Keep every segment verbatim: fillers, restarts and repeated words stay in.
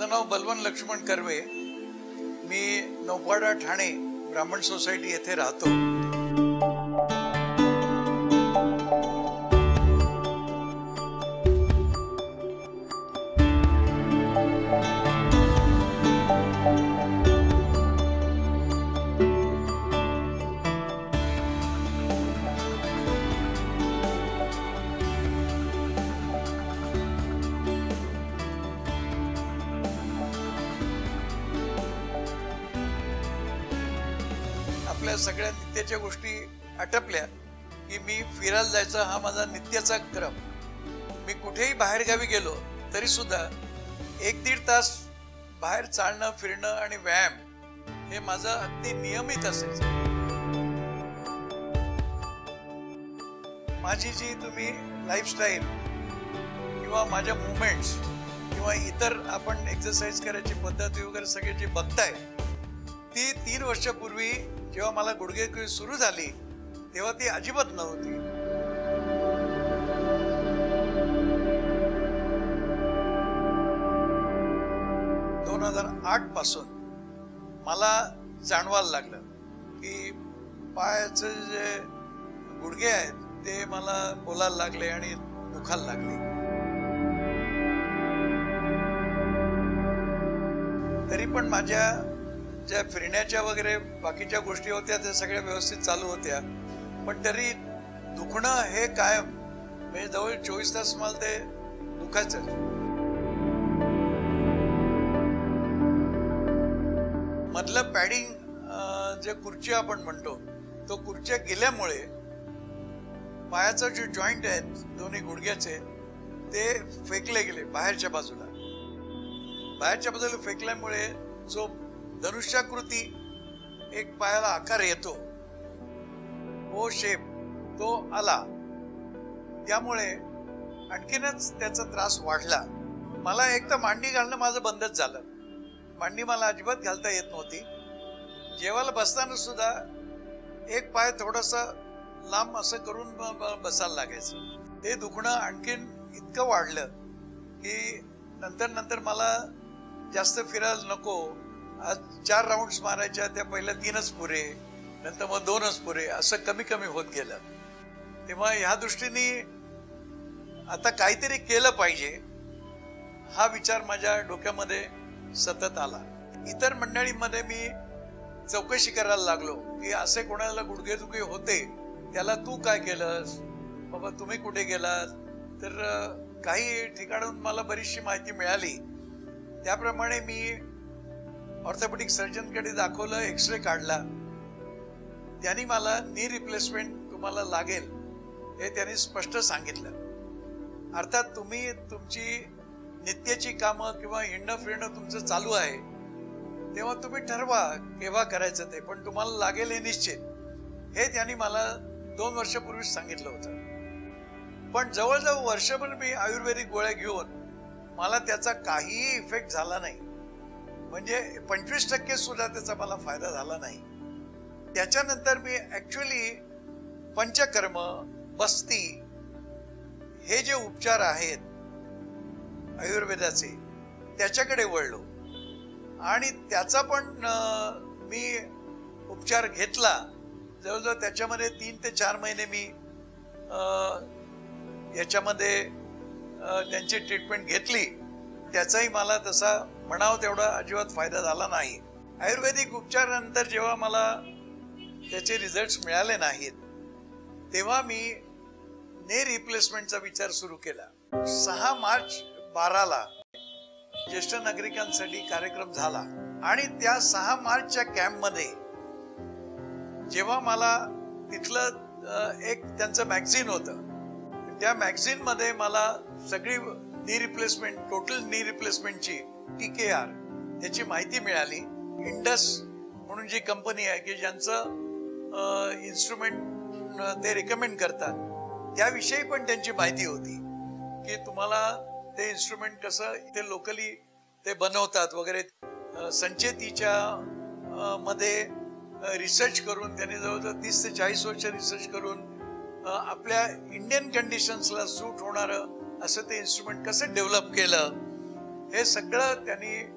माझं नाव बलवंत लक्ष्मण कर्वे. मी नौपाडा ठाणे ब्राह्मण सोसायटी येथे राहतो. आपल्या सगळ्या नित्याच्या गोष्टी आटपल्या की मी फिरायला जायचा हा माझा नित्याचा क्रम. मी कुठेही बाहेर गावी गेलो तरी सुद्धा एक दीड तास बाहेर चालणं फिरणं आणि व्यायाम हे माझं अगदी नियमित असायचं. माझी जी तुम्ही लाईफस्टाईल किंवा माझ्या मुवमेंट्स किंवा इतर आपण एक्सरसाइज करायची पद्धती वगैरे सगळे जे बघताय ती तीन वर्षापूर्वी जेव्हा मला गुडघेदुखी सुरू झाली तेव्हा ती अजिबात नव्हती. दोन हजार आठ पासून मला जाणवायला लागलं की पायाचे जे गुडघे आहेत ते मला बोलायला लागले आणि दुखायला लागले. तरी पण माझ्या ज्या फिरण्याच्या वगैरे बाकीच्या गोष्टी होत्या त्या सगळ्या व्यवस्थित चालू होत्या, पण तरी दुखणं हे कायम म्हणजे जवळ चोवीस तास मला ते दुखायचं. मधलं पॅडिंग जे खुर्ची आपण म्हणतो तो खुर्च्या गेल्यामुळे पायाचा जे जॉईंट आहेत दोन्ही गुडघ्याचे ते फेकले गेले बाहेरच्या बाजूला. बाहेरच्या बाजूला फेकल्यामुळे जो धनुष्याकृती एक पायाला आकार येतो ओ शेप तो आला. त्यामुळे आणखीनच त्याचा त्रास वाढला. मला एक तर मांडी घालणं माझं बंदच झालं. मांडी मला अजिबात घालता येत नव्हती. जेवायला बसताना सुद्धा एक पाय थोडासा लांब असं करून बसायला लागायचं. ते दुखणं आणखीन इतकं वाढलं की नंतर नंतर मला जास्त फिरायला नको, आज चार राऊंड्स मारायच्या त्या पहिल्या तीनच पुरे, नंतर मग दोनच पुरे असं कमी कमी होत गेलं. तेव्हा ह्या दृष्टीने आता काहीतरी केलं पाहिजे हा विचार माझ्या डोक्यामध्ये सतत आला. इतर मंडळींमध्ये मी चौकशी करायला लागलो की असे कोणाला गुडघेदुखी होते त्याला तू काय केलंस बाबा, तुम्ही कुठे गेलात. तर काही ठिकाणून मला बरीचशी माहिती मिळाली. त्याप्रमाणे मी ऑर्थोपेडिक सर्जनकडे दाखवलं, एक्सरे काढला. त्यांनी मला नी रिप्लेसमेंट तुम्हाला लागेल हे त्यांनी स्पष्ट सांगितलं. अर्थात तुम्ही तुमची नित्याची कामं किंवा हिंडणं फिरणं तुमचं चालू आहे तेव्हा तुम्ही ठरवा केव्हा करायचं ते, पण तुम्हाला लागेल हे निश्चित. हे त्यांनी मला दोन वर्षापूर्वीच सांगितलं होतं. पण जवळजवळ वर्षभर मी आयुर्वेदिक गोळ्या घेऊन मला त्याचा काहीही इफेक्ट झाला नाही. म्हणजे पंचवीस टक्के सुद्धा त्याचा मला फायदा झाला नाही. त्याच्यानंतर मी ऍक्च्युअली पंचकर्म बस्ती हे जे उपचार आहेत आयुर्वेदाचे त्याच्याकडे वळलो आणि त्याचा पण मी उपचार घेतला. जवळजवळ त्याच्यामध्ये तीन ते चार महिने मी याच्यामध्ये त्यांची ट्रीटमेंट घेतली. त्याचाही मला तसा म्हणावं तेवढा अजिबात फायदा झाला नाही. आयुर्वेदिक उपचारानंतर जेव्हा मला त्याचे रिझल्ट्स मिळाले नाहीत तेव्हा मी ने रिप्लेसमेंटचा विचार सुरू केला. सहा मार्च बाराला ज्येष्ठ नागरिकांसाठी कार्यक्रम झाला आणि त्या सहा मार्चच्या कॅम्पमध्ये जेव्हा मला तिथलं एक त्यांचं मॅगझिन होतं त्या मॅगझिन मध्ये मला सगळी knee replacement total knee रिप्लेसमेंटची T के आर त्याची माहिती मिळाली. इंडस म्हणून जी कंपनी आहे की ज्यांचं इन्स्ट्रुमेंट ते रिकमेंड करतात त्याविषयी पण त्यांची माहिती होती की तुम्हाला ते इन्स्ट्रुमेंट कसं ते लोकली ते बनवतात वगैरे. संचेतीच्या मध्ये रिसर्च करून त्यांनी जवळजवळ तीस ते चाळीस वर्ष रिसर्च करून आपल्या इंडियन कंडिशन्सला सूट होणारं असं ते इन्स्ट्रुमेंट कसं डेव्हलप केलं हे सगळं त्यांनी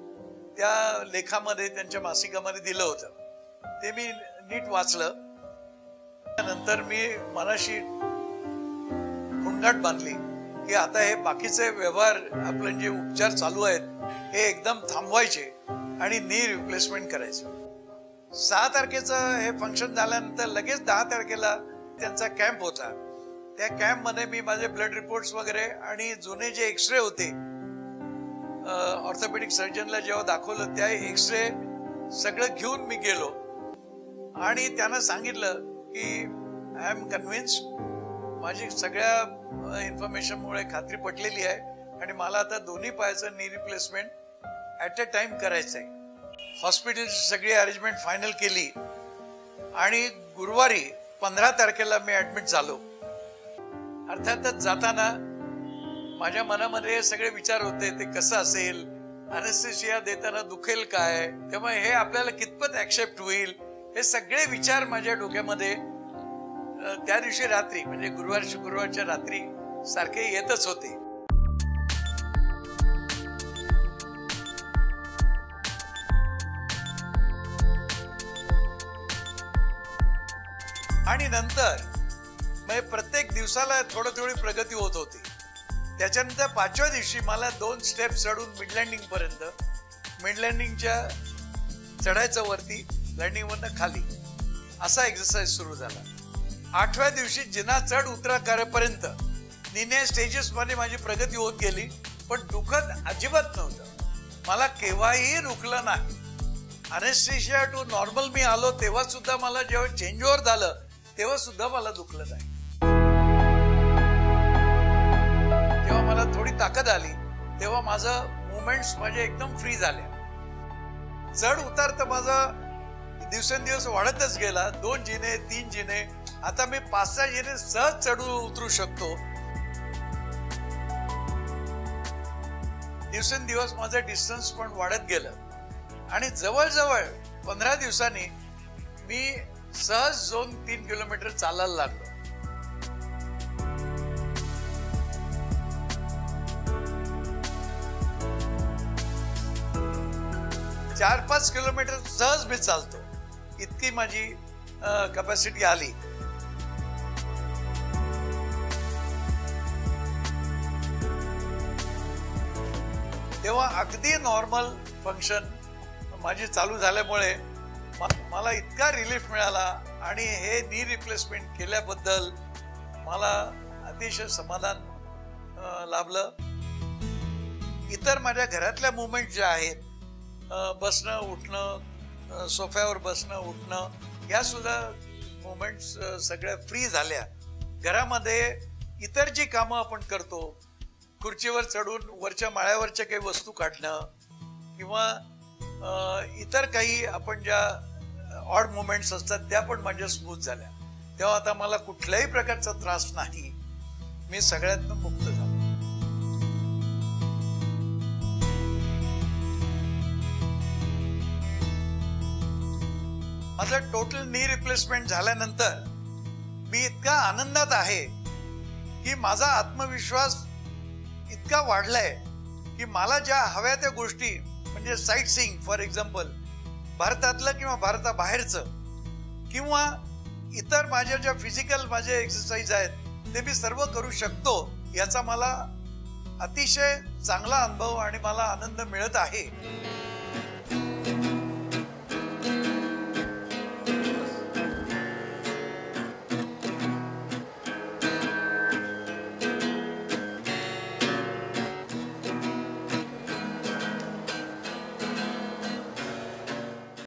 त्या लेखामध्ये त्यांच्या मासिकामध्ये दिलं होतं. ते मी नीट वाचलं. नंतर मी मनाशी खुणगाट बांधली की आता हे बाकीचे व्यवहार आपले जे उपचार चालू आहेत हे एकदम थांबवायचे आणि नी रिप्लेसमेंट करायचं. सहा तारखेचं हे फंक्शन झाल्यानंतर लगेच दहा तारखेला त्यांचा कॅम्प होता. त्या कॅम्प मध्ये मी माझे ब्लड रिपोर्ट्स वगैरे आणि जुने जे एक्सरे होते ऑर्थोपेडिक सर्जनला जेव्हा दाखवलं त्या एक्सरे सगळं घेऊन मी गेलो आणि त्यांना सांगितलं की आय एम कन्व्हिन्स्ड, माझी सगळ्या इन्फॉर्मेशनमुळे खात्री पटलेली आहे आणि मला आता दोन्ही पायाचं knee replacement at a time करायचं आहे. हॉस्पिटलची सगळी अरेंजमेंट फायनल केली आणि गुरुवारी पंधरा तारखेला मी ऍडमिट झालो. अर्थातच जाताना माझ्या मनामध्ये सगळे विचार होते ते कसं असेल, अनेस्थेशिया देताना दुखेल काय, त्यामुळे हे आपल्याला कितपत ऍक्सेप्ट होईल, हे सगळे विचार माझ्या डोक्यामध्ये त्या दिवशी रात्री म्हणजे गुरुवार शुक्रवारच्या रात्री सारखे येतच होते. आणि नंतर म्हणजे प्रत्येक दिवसाला थोडं थोडी प्रगती होत होती. त्याच्यानंतर पाचव्या दिवशी मला दोन स्टेप चढून मिड लँडिंग पर्यंत, मिड लँडिंगच्या चढायचं वरती, लँडिंगवरनं खाली असा एक्सरसाइज सुरू झाला. आठव्या दिवशी जिना चढ उतरा करेपर्यंत निन्या स्टेजेस मध्ये माझी प्रगती होत गेली, पण दुखत अजिबात नव्हतं. मला केव्हाही दुखलं नाही. अनेस्थेशिया टू नॉर्मल मी आलो तेव्हा सुद्धा मला जेव्हा चेंज ओव्हर झालं तेव्हा सुद्धा मला दुखलं नाही. जेव्हा मला थोडी ताकद आली तेव्हा माझं मुवमेंट्स माझे एकदम फ्री झाले. चढ उतार तर माझा दिवसेंदिवस वाढतच गेला. दोन जिने, तीन जिने, आता मी पाच सहा जिने सहज चढू उतरू शकतो. दिवसेंदिवस माझं डिस्टन्स पण वाढत गेलं आणि जवळजवळ पंधरा दिवसांनी मी सहज दोन तीन किलोमीटर चालायला लागलो. चार पाच किलोमीटर सहज मी चालतो, इतकी माझी कॅपॅसिटी आली. तेव्हा अगदी नॉर्मल फंक्शन माझी चालू झाल्यामुळे मला इतका रिलीफ मिळाला आणि हे नी रिप्लेसमेंट केल्याबद्दल मला अतिशय समाधान लाभलं. इतर माझ्या घरातल्या मुवमेंट ज्या आहेत, बसणं उठणं, सोफ्यावर बसणं उठणं, या सुद्धा मुवमेंट्स सगळ्या फ्री झाल्या. घरामध्ये इतर जी कामं आपण करतो, खुर्चीवर चढून वरच्या माळ्यावरच्या काही वस्तू काढणं किंवा इतर काही आपण ज्या ऑड मुवमेंट्स असतात त्या पण माझ्या स्मूथ झाल्या. तेव्हा आता मला कुठल्याही प्रकारचा त्रास नाही. मी सगळ्यातून मुक्त झालो. माझं टोटल नी रिप्लेसमेंट झाल्यानंतर मी इतका आनंदात आहे की माझा आत्मविश्वास इतका वाढलाय की मला ज्या हव्या त्या गोष्टी म्हणजे साईट सीइंग फॉर एक्झाम्पल, भारतातलं किंवा भारताबाहेरचं किंवा इतर माझ्या ज्या फिजिकल माझे एक्सरसाइज आहेत ते मी सर्व करू शकतो, याचा मला अतिशय चांगला अनुभव आणि मला आनंद मिळत आहे.